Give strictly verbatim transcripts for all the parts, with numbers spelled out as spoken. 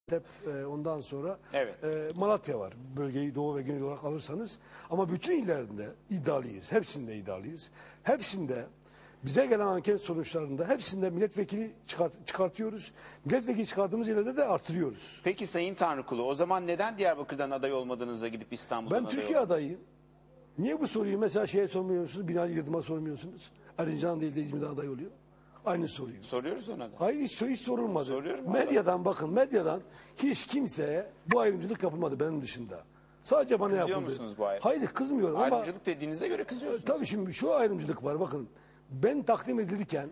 Hep, e, ondan sonra Evet. e, Malatya var. Bölgeyi Doğu ve Güney olarak alırsanız. Ama bütün illerinde iddialıyız. Hepsinde iddialıyız. Hepsinde bize gelen anket sonuçlarında hepsinde milletvekili çıkart, çıkartıyoruz. Milletvekili çıkardığımız yerlerde de artırıyoruz. Peki Sayın Tanrıkulu, o zaman neden Diyarbakır'dan aday olmadığınızda gidip İstanbul'dan Ben aday Türkiye oldunuz? adayıyım. Niye bu soruyu mesela şeye sormuyorsunuz? Binali Yıldırım'a sormuyorsunuz. Erzincan değil de İzmir'de aday oluyor. Aynı soruyu. Soruyoruz ona da. Hayır hiç, hiç sorulmadı. Soruyorum Medyadan bakın medyadan hiç kimseye bu ayrımcılık yapılmadı benim dışında. Sadece bana Kızıyor yapıldı. musunuz bu ayrım? Hayır kızmıyorum ama Ayrımcılık dediğinize göre kızıyorsunuz. tabii şimdi şu ayrımcılık var bakın. Ben takdim edilirken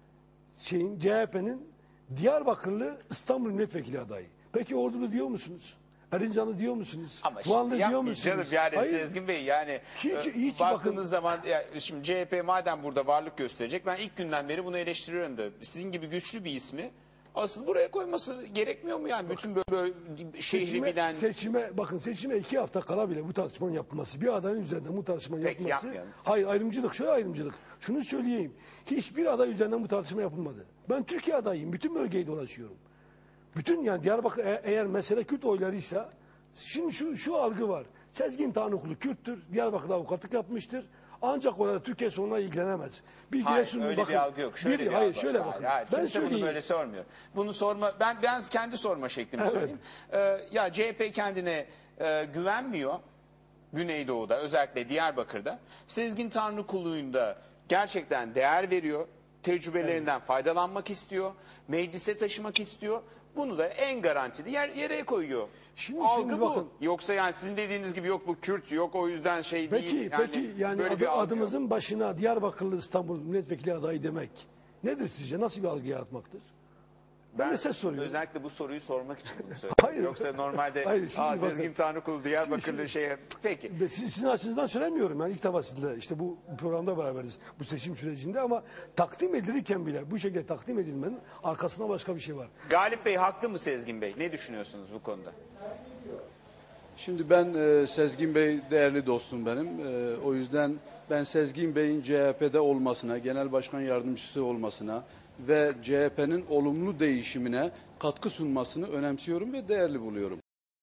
şeyin C H P'nin Diyarbakırlı İstanbul milletvekili adayı. Peki Ordulu diyor musunuz? Erzincanlı diyor musunuz? Ama Vanlı şimdi diyor yapmayın musunuz? canım yani Hayır. Sezgin Bey yani Hiç- e, hiç baktığınız bakın- zaman ya, şimdi C H P madem burada varlık gösterecek, ben ilk günden beri bunu eleştiriyorum da sizin gibi güçlü bir ismi asıl buraya koyması gerekmiyor mu yani? Bütün böyle, böyle şehri Seçime, bilen... seçime bakın seçime iki hafta kala bile bu tartışmanın yapılması, bir adayın üzerinden bu tartışmanın Peki, yapılması. yapmayalım. Hayır ayrımcılık, şöyle ayrımcılık. Şunu söyleyeyim. Hiçbir aday üzerinden bu tartışma yapılmadı. Ben Türkiye adayıyım. Bütün bölgeyi dolaşıyorum. Bütün yani Diyarbakır e- eğer mesele Kürt oylarıysa şimdi şu şu algı var. Sezgin Tanrıkulu Kürttür. Diyarbakır'da avukatlık yapmıştır. Ancak orada Türkiye sorununa ilgilenemez. Bir Hayır, Giresun'un öyle bakın. bir algı yok. Şöyle bir, bir hayır algı şöyle var. bakın. Hayır, ben kimse bunu söyleyeyim. böyle sormuyor. Bunu sorma, ben ben kendi sorma şeklimi Evet. söyleyeyim. Ee, ya C H P kendine e, güvenmiyor. Güneydoğu'da, özellikle Diyarbakır'da. Sezgin Tanrıkulu'yunda gerçekten değer veriyor. Tecrübelerinden faydalanmak istiyor. Meclise taşımak istiyor. Bunu da en garantili yer, yere koyuyor. Şimdi- Algı şimdi bu. bakın. Yoksa yani sizin dediğiniz gibi yok bu Kürt, yok o yüzden şey Peki, değil. Yani peki yani böyle adı- bir algı yok. adımızın başına Diyarbakırlı İstanbul milletvekili adayı demek nedir sizce? Nasıl bir algı yaratmaktır? Ben, de ses soruyorum. Özellikle bu soruyu sormak için bunu söyledim. Hayır. Yoksa normalde Hayır, şimdi Aa, bakın. Sezgin Tanrıkulu Diyarbakırlı Şimdi- şeye... Peki. Ve siz, sizin açınızdan söylemiyorum. Yani ilk defa sizle işte bu programda beraberiz bu seçim sürecinde ama takdim edilirken bile bu şekilde takdim edilmenin arkasında başka bir şey var. Galip Bey haklı mı Sezgin Bey? Ne düşünüyorsunuz bu konuda? Şimdi ben e, Sezgin Bey değerli dostum benim. E, o yüzden ben Sezgin Bey'in C H P'de olmasına, genel başkan yardımcısı olmasına ve C H P'nin olumlu değişimine katkı sunmasını önemsiyorum ve değerli buluyorum.